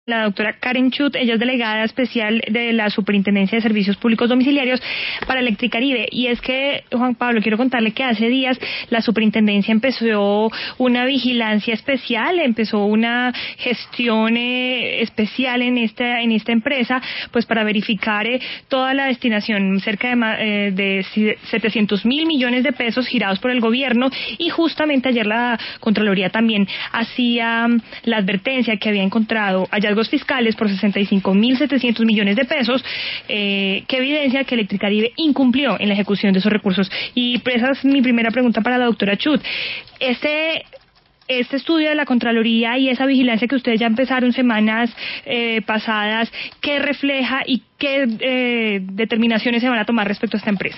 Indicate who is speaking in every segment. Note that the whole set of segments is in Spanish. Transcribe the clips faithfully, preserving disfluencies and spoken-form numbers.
Speaker 1: La doctora Karen Chut, ella es delegada especial de la Superintendencia de Servicios Públicos Domiciliarios para Electricaribe. Y es que, Juan Pablo, quiero contarle que hace días la superintendencia empezó una vigilancia especial, empezó una gestión eh, especial en esta en esta empresa, pues para verificar eh, toda la destinación, cerca de, eh, de setecientos mil millones de pesos girados por el gobierno. Y justamente ayer la Contraloría también hacía la advertencia que había encontrado allá fiscales por sesenta y cinco mil setecientos millones de pesos, eh, que evidencia que Electricaribe incumplió en la ejecución de esos recursos. Y pues esa es mi primera pregunta para la doctora Chut. Este Este estudio de la Contraloría y esa vigilancia que ustedes ya empezaron semanas eh, pasadas, ¿qué refleja y qué eh, determinaciones se van a tomar respecto a esta empresa?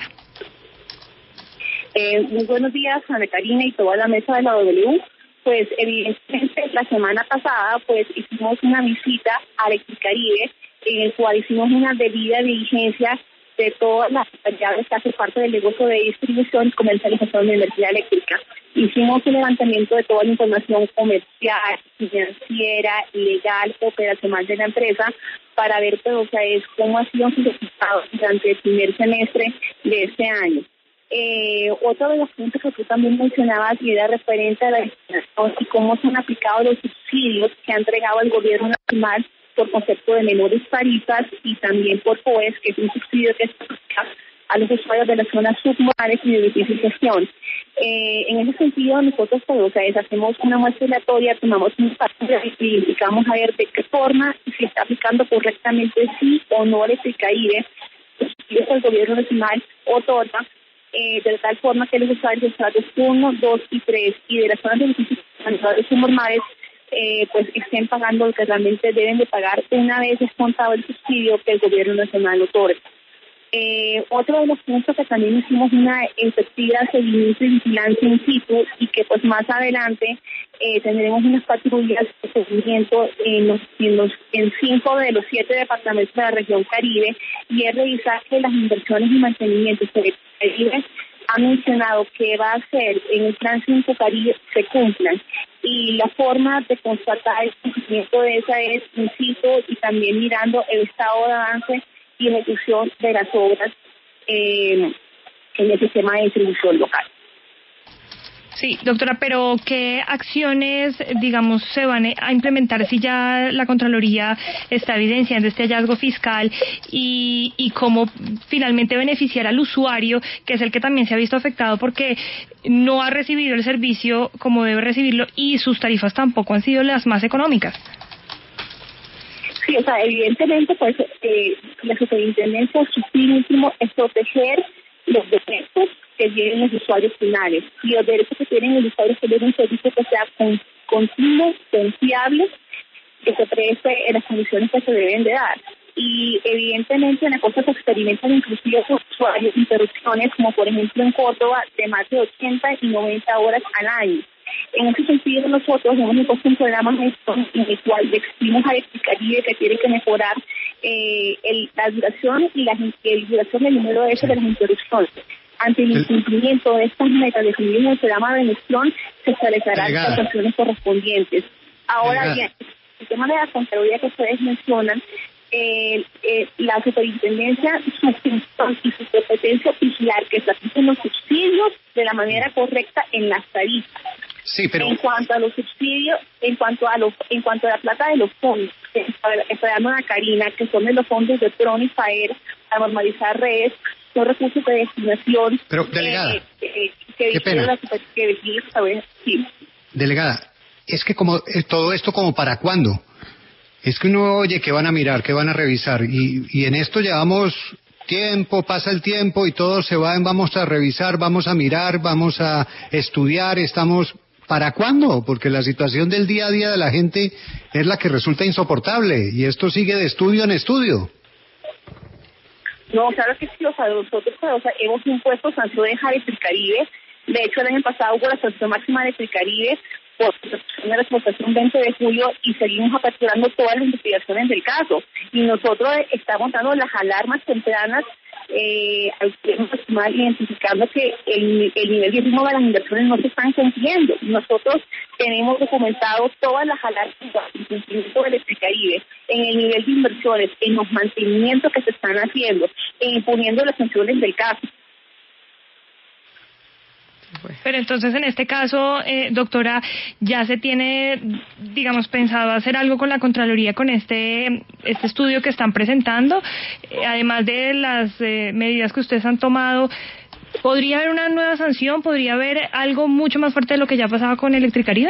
Speaker 2: Eh, muy buenos días, Ana Karina y toda la mesa de la W. Pues evidentemente la semana pasada pues hicimos una visita a Electricaribe, en el cual hicimos una debida diligencia de todas las variables que hacen parte del negocio de distribución y comercialización de energía eléctrica. Hicimos un levantamiento de toda la información comercial, financiera, legal, operacional de la empresa para ver pues, o sea, es cómo ha sido su resultado durante el primer semestre de este año. Eh, otro de los puntos que tú también mencionabas y era referente a la destinación y cómo se han aplicado los subsidios que ha entregado el gobierno nacional por concepto de menores tarifas y también por P O E S, que es un subsidio que se aplica a los usuarios de las zonas submurales y de difícil gestión. Eh, en ese sentido, nosotros pues, o sea, hacemos una muestra aleatoria, tomamos un factor y identificamos a ver de qué forma se está aplicando correctamente sí o no Electricaribe, los subsidios que el gobierno nacional otorga, Eh, de tal forma que los usuarios de estratos uno, dos y tres y de las zonas de difíciles submurales eh, pues estén pagando lo que realmente deben de pagar una vez descontado el subsidio que el gobierno nacional otorga. Eh, otro de los puntos que también hicimos una efectiva seguimiento y vigilancia in situ y que pues más adelante eh, tendremos unas patrullas de seguimiento en, los, en, los, en cinco de los siete departamentos de la región Caribe y es revisar que las inversiones y mantenimientos que Caribe ha mencionado que va a hacer en el Plan cinco Caribe se cumplan. Y la forma de constatar el cumplimiento de esa es in situ y también mirando el estado de avance y ejecución de las obras eh, en el sistema de distribución local.
Speaker 1: Sí, doctora, pero ¿qué acciones, digamos, se van a implementar si ya la Contraloría está evidenciando este hallazgo fiscal y, y cómo finalmente beneficiar al usuario, que es el que también se ha visto afectado porque no ha recibido el servicio como debe recibirlo y sus tarifas tampoco han sido las más económicas?
Speaker 2: Sí, o sea, evidentemente, pues, eh, la superintendencia, su fin último es proteger los derechos que tienen los usuarios finales y los derechos que tienen los usuarios que tienen un servicio que sea con, continuo, confiable, que se preste en las condiciones que se deben de dar. Y evidentemente en la cosa se experimentan inclusive los usuarios interrupciones, como por ejemplo en Córdoba, de más de ochenta y noventa horas al año. En ese sentido, nosotros hemos impuesto un programa en el cual le expliquimos a Electricaribe que tiene que mejorar eh, el, la duración y la, el duración del número de, de las interrupciones. Ante el incumplimiento de estas metas definidas en el programa de gestión, se establecerán las sanciones correspondientes. Ahora bien, el tema de la Contraloría que ustedes mencionan, eh, eh, la superintendencia, su función y su competencia vigilar que se apliquen los subsidios de la manera correcta en las tarifas.
Speaker 3: Sí, pero
Speaker 2: en cuanto a los subsidios, en cuanto a los, en cuanto a la plata de los fondos, que está dando Ana Karina, que son de los fondos de Tron y FAER para normalizar redes, son recursos de destinación.
Speaker 3: Pero, delegada,
Speaker 2: eh, eh, que
Speaker 3: qué pena.
Speaker 2: La super, que vigila, ¿sabes? Sí.
Speaker 3: Delegada, es que como eh, todo esto como para cuándo. Es que uno oye que van a mirar, que van a revisar y, y en esto llevamos tiempo, pasa el tiempo y todo se va en vamos a revisar, vamos a mirar, vamos a estudiar, estamos. ¿Para cuándo? Porque la situación del día a día de la gente es la que resulta insoportable y esto sigue de estudio en estudio.
Speaker 2: No, claro que sí, o sea, nosotros o sea, hemos impuesto sanciones a Electricaribe. De hecho, el año pasado hubo la sanción máxima de Electricaribe por la exportación veinte de julio y seguimos aperturando todas las investigaciones del caso. Y nosotros estamos dando las alarmas tempranas eh, al gobierno nacional, identificando que el, el nivel de ritmo de las inversiones no se están cumpliendo. Nosotros tenemos documentado todas las alarmas del cumplimiento de Electricaribe en el nivel de inversiones, en los mantenimientos que se están haciendo, en imponiendo las sanciones del caso.
Speaker 1: Pero entonces, en este caso, eh, doctora, ya se tiene, digamos, pensado hacer algo con la Contraloría con este este estudio que están presentando, eh, además de las eh, medidas que ustedes han tomado. ¿Podría haber una nueva sanción? ¿Podría haber algo mucho más fuerte de lo que ya pasaba con Electricaribe?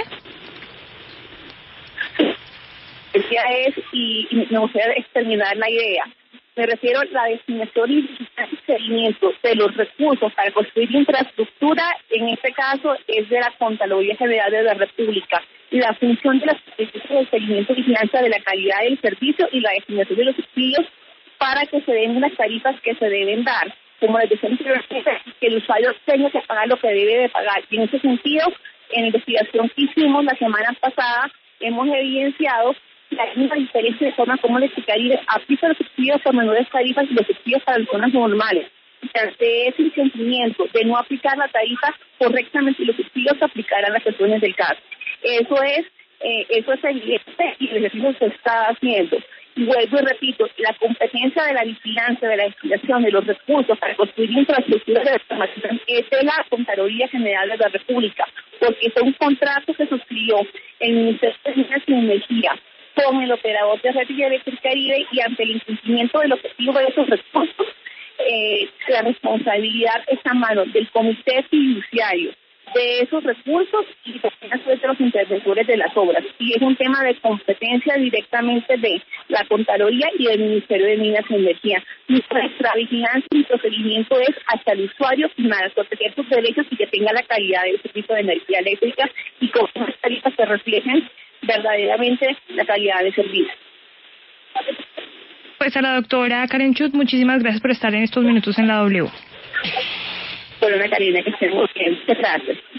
Speaker 2: Es, y, y me gustaría terminar la idea. Me refiero a la designación y seguimiento de los recursos para construir infraestructura, en este caso es de la Contraloría General de la República. La función de las servicios de seguimiento y vigilancia de la calidad del servicio y la designación de los subsidios para que se den unas tarifas que se deben dar, como les decía anteriormente, que el usuario tenga que pagar lo que debe de pagar. Y en ese sentido, en la investigación que hicimos la semana pasada, hemos evidenciado hay una diferencia de forma como Electricaribe aplica los subsidios por menores tarifas y los subsidios para las zonas normales. Ante ese incumplimiento de no aplicar la tarifa correctamente, los subsidios se aplicarán a las personas del caso. Eso es, eh, eso es evidente y el ejercicio se está haciendo. Y vuelvo y repito, la competencia de la vigilancia, de la destinación de los recursos para construir infraestructuras de transformación es de la Contraloría General de la República, porque es un contrato que suscribió el Ministerio de Minas y Energía con el operador de red de Electricaribe, y ante el incumplimiento del objetivo de esos recursos, eh, la responsabilidad está a mano del comité fiduciario de esos recursos y también de los interventores de las obras. Y es un tema de competencia directamente de la Contraloría y del Ministerio de Minas y Energía. Nuestra vigilancia y procedimiento es hasta el usuario final, proteger sus derechos y que tenga la calidad del servicio de energía eléctrica y con unas tarifas que reflejen verdaderamente la calidad de servicio.
Speaker 1: Pues a la doctora Karen Chut, muchísimas gracias por estar en estos minutos en la W.
Speaker 2: Bueno, Karina, que estén muy bien. Muchas gracias.